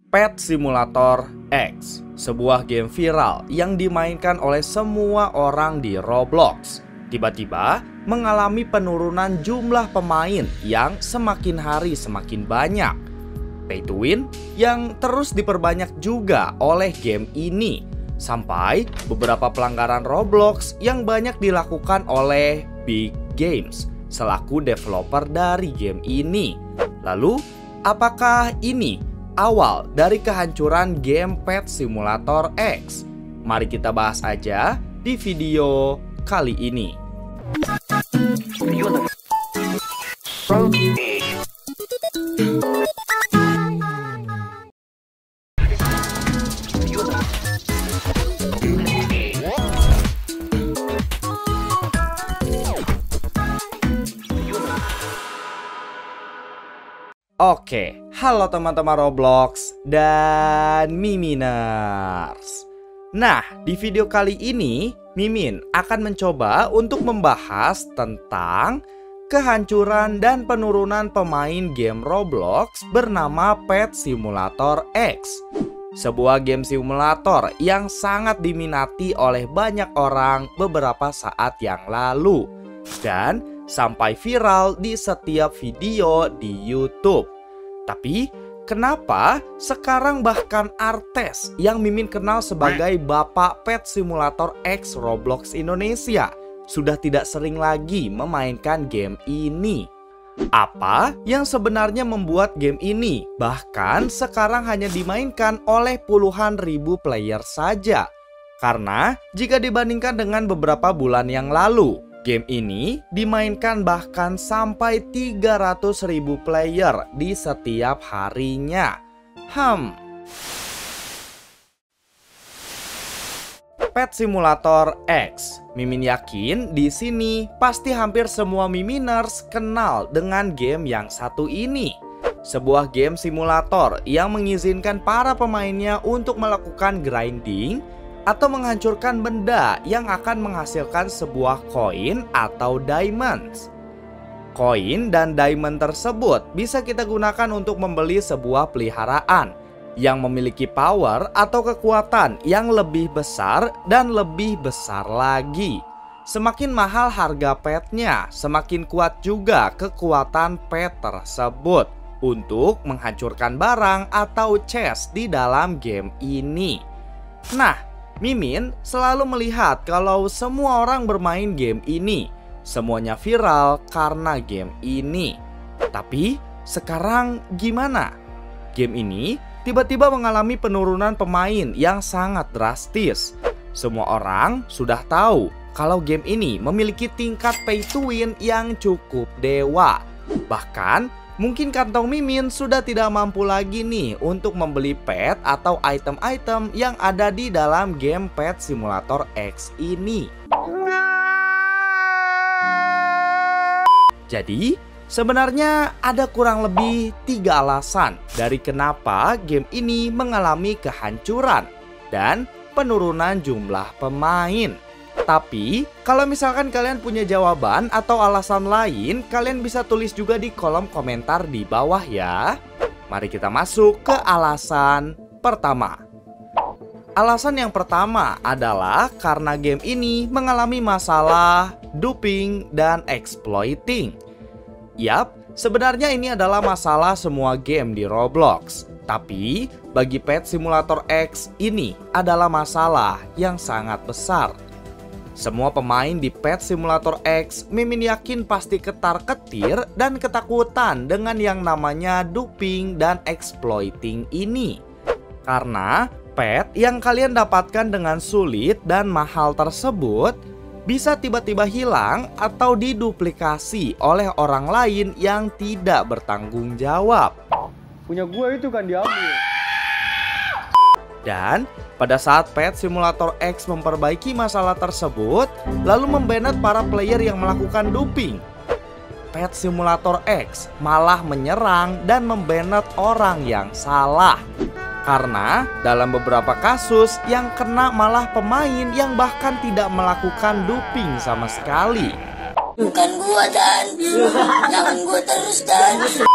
Pet Simulator X, sebuah game viral yang dimainkan oleh semua orang di Roblox, tiba-tiba mengalami penurunan jumlah pemain yang semakin hari semakin banyak. Pay to win yang terus diperbanyak juga oleh game ini, sampai beberapa pelanggaran Roblox yang banyak dilakukan oleh Big Games selaku developer dari game ini. Lalu, apakah ini awal dari kehancuran game Pet Simulator X? Mari kita bahas aja di video kali ini. Oke, halo teman-teman Roblox dan Miminers. Nah, di video kali ini Mimin akan mencoba untuk membahas tentang kehancuran dan penurunan pemain game Roblox bernama Pet Simulator X. Sebuah game simulator yang sangat diminati oleh banyak orang beberapa saat yang lalu dan sampai viral di setiap video di YouTube. Tapi kenapa sekarang bahkan artis yang Mimin kenal sebagai Bapak Pet Simulator X Roblox Indonesia sudah tidak sering lagi memainkan game ini? Apa yang sebenarnya membuat game ini bahkan sekarang hanya dimainkan oleh puluhan ribu player saja? Karena jika dibandingkan dengan beberapa bulan yang lalu, game ini dimainkan bahkan sampai 300.000 player di setiap harinya. Pet Simulator X, Mimin yakin di sini pasti hampir semua Miminers kenal dengan game yang satu ini. Sebuah game simulator yang mengizinkan para pemainnya untuk melakukan grinding atau menghancurkan benda yang akan menghasilkan sebuah koin atau diamonds. Koin dan diamond tersebut bisa kita gunakan untuk membeli sebuah peliharaan yang memiliki power atau kekuatan yang lebih besar dan lebih besar lagi. Semakin mahal harga petnya, semakin kuat juga kekuatan pet tersebut untuk menghancurkan barang atau chest di dalam game ini. Nah, Mimin selalu melihat kalau semua orang bermain game ini, semuanya viral karena game ini. Tapi sekarang gimana? Game ini tiba-tiba mengalami penurunan pemain yang sangat drastis. Semua orang sudah tahu kalau game ini memiliki tingkat pay to win yang cukup dewa. Bahkan mungkin kantong Mimin sudah tidak mampu lagi nih untuk membeli pet atau item-item yang ada di dalam game Pet Simulator X ini. Jadi, sebenarnya ada kurang lebih 3 alasan dari kenapa game ini mengalami kehancuran dan penurunan jumlah pemain. Tapi, kalau misalkan kalian punya jawaban atau alasan lain, kalian bisa tulis juga di kolom komentar di bawah ya. Mari kita masuk ke alasan pertama. Alasan yang pertama adalah karena game ini mengalami masalah duping dan exploiting. Yap, sebenarnya ini adalah masalah semua game di Roblox. Tapi, bagi Pet Simulator X ini adalah masalah yang sangat besar. Semua pemain di Pet Simulator X, Mimin yakin pasti ketar-ketir dan ketakutan dengan yang namanya duping dan exploiting ini. Karena pet yang kalian dapatkan dengan sulit dan mahal tersebut bisa tiba-tiba hilang atau diduplikasi oleh orang lain yang tidak bertanggung jawab. Punya gue itu kan diambil. Dan pada saat Pet Simulator X memperbaiki masalah tersebut, lalu membanet para player yang melakukan duping, Pet Simulator X malah menyerang dan membanet orang yang salah. Karena dalam beberapa kasus yang kena malah pemain yang bahkan tidak melakukan duping sama sekali. Bukan gua Dan, jangan gua terus Dan.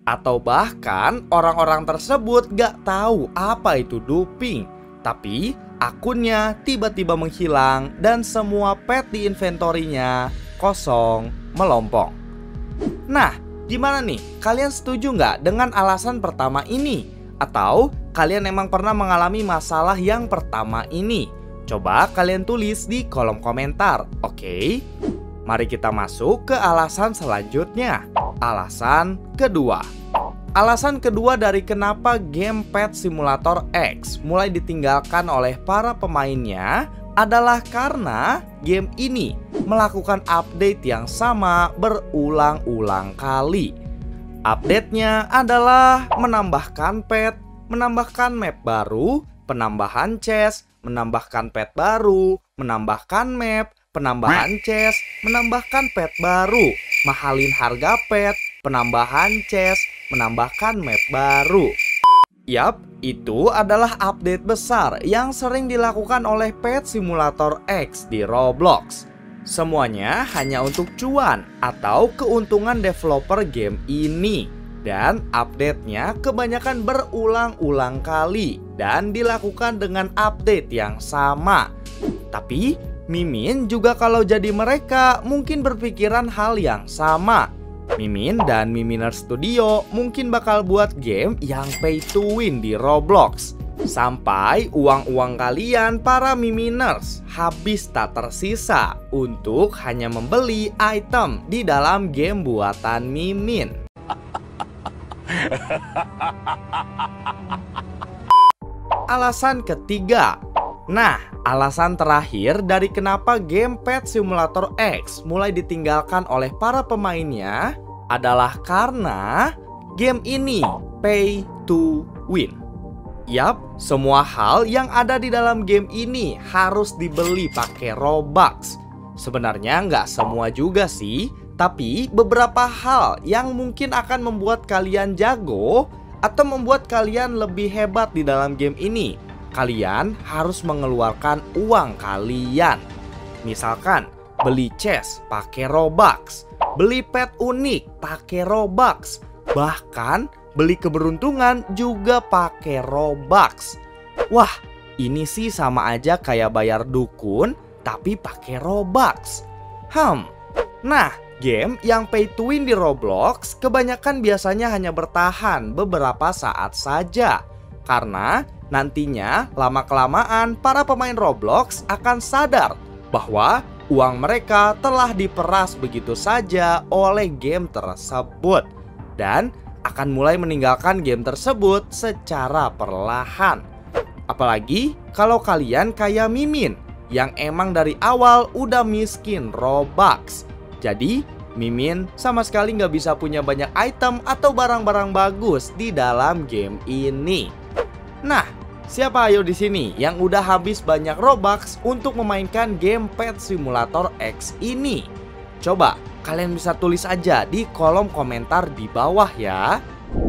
Atau bahkan orang-orang tersebut gak tahu apa itu duping, tapi akunnya tiba-tiba menghilang dan semua pet di inventorinya kosong melompong. Nah, gimana nih? Kalian setuju nggak dengan alasan pertama ini? Atau kalian emang pernah mengalami masalah yang pertama ini? Coba kalian tulis di kolom komentar, oke? Mari kita masuk ke alasan selanjutnya. Alasan kedua. Alasan kedua dari kenapa game Pet Simulator X mulai ditinggalkan oleh para pemainnya adalah karena game ini melakukan update yang sama berulang-ulang kali. Update-nya adalah menambahkan pet, menambahkan map baru, penambahan chest, menambahkan pet baru, menambahkan map, penambahan chest, menambahkan pet baru, mahalin harga pet, penambahan chest, menambahkan map baru. Yap, itu adalah update besar yang sering dilakukan oleh Pet Simulator X di Roblox. Semuanya hanya untuk cuan atau keuntungan developer game ini. Dan update-nya kebanyakan berulang-ulang kali dan dilakukan dengan update yang sama. Tapi Mimin juga kalau jadi mereka mungkin berpikiran hal yang sama. Mimin dan Miminer Studio mungkin bakal buat game yang pay to win di Roblox, sampai uang-uang kalian para Miminers habis tak tersisa untuk hanya membeli item di dalam game buatan Mimin. Alasan ketiga. Nah, alasan terakhir dari kenapa game Pet Simulator X mulai ditinggalkan oleh para pemainnya adalah karena game ini pay to win. Yap, semua hal yang ada di dalam game ini harus dibeli pakai Robux. Sebenarnya nggak semua juga sih, tapi beberapa hal yang mungkin akan membuat kalian jago atau membuat kalian lebih hebat di dalam game ini, kalian harus mengeluarkan uang kalian. Misalkan beli chest pakai Robux, beli pet unik pakai Robux, bahkan beli keberuntungan juga pakai Robux. Wah, ini sih sama aja kayak bayar dukun tapi pakai Robux. Nah, game yang pay to win di Roblox kebanyakan biasanya hanya bertahan beberapa saat saja, karena nantinya lama-kelamaan para pemain Roblox akan sadar bahwa uang mereka telah diperas begitu saja oleh game tersebut dan akan mulai meninggalkan game tersebut secara perlahan. Apalagi kalau kalian kayak Mimin yang emang dari awal udah miskin Robux. Jadi Mimin sama sekali nggak bisa punya banyak item atau barang-barang bagus di dalam game ini. Nah, siapa ayo di sini yang udah habis banyak Robux untuk memainkan game Pet Simulator X ini? Coba kalian bisa tulis aja di kolom komentar di bawah ya.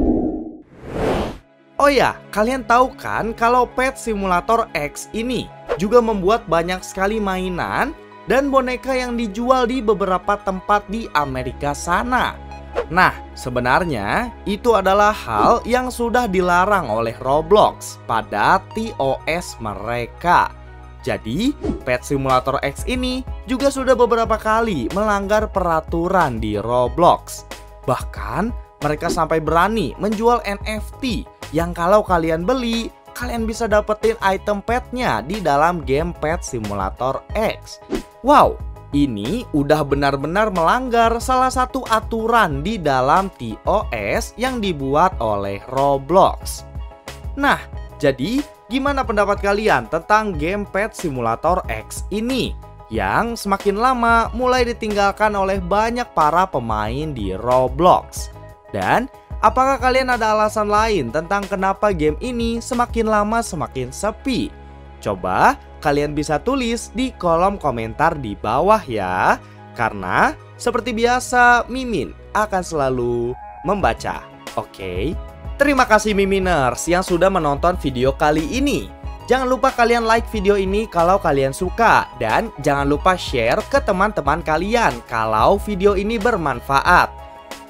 Oh ya, kalian tahu kan kalau Pet Simulator X ini juga membuat banyak sekali mainan dan boneka yang dijual di beberapa tempat di Amerika sana. Nah, sebenarnya itu adalah hal yang sudah dilarang oleh Roblox pada TOS mereka. Jadi, Pet Simulator X ini juga sudah beberapa kali melanggar peraturan di Roblox. Bahkan, mereka sampai berani menjual NFT yang kalau kalian beli, kalian bisa dapetin item petnya di dalam game Pet Simulator X. Wow! Ini udah benar-benar melanggar salah satu aturan di dalam TOS yang dibuat oleh Roblox. Nah, jadi gimana pendapat kalian tentang game Pet Simulator X ini yang semakin lama mulai ditinggalkan oleh banyak para pemain di Roblox? Dan apakah kalian ada alasan lain tentang kenapa game ini semakin lama semakin sepi? Coba kalian bisa tulis di kolom komentar di bawah ya. Karena seperti biasa Mimin akan selalu membaca. Oke? Terima kasih Miminers yang sudah menonton video kali ini. Jangan lupa kalian like video ini kalau kalian suka. Dan jangan lupa share ke teman-teman kalian kalau video ini bermanfaat.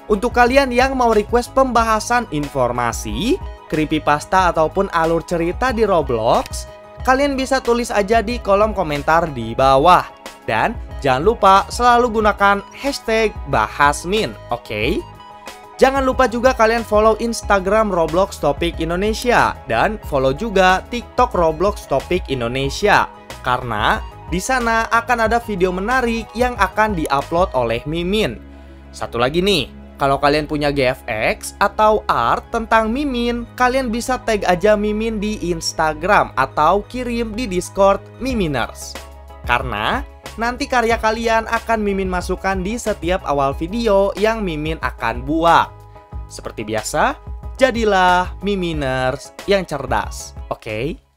Untuk kalian yang mau request pembahasan informasi, creepypasta ataupun alur cerita di Roblox, kalian bisa tulis aja di kolom komentar di bawah. Dan jangan lupa selalu gunakan hashtag bahasmin, oke? Jangan lupa juga kalian follow Instagram Roblox Topik Indonesia dan follow juga TikTok Roblox Topik Indonesia. Karena di sana akan ada video menarik yang akan diupload oleh Mimin. Satu lagi nih, kalau kalian punya GFX atau art tentang Mimin, kalian bisa tag aja Mimin di Instagram atau kirim di Discord Miminers. Karena nanti karya kalian akan Mimin masukkan di setiap awal video yang Mimin akan buat. Seperti biasa, jadilah Miminers yang cerdas, oke?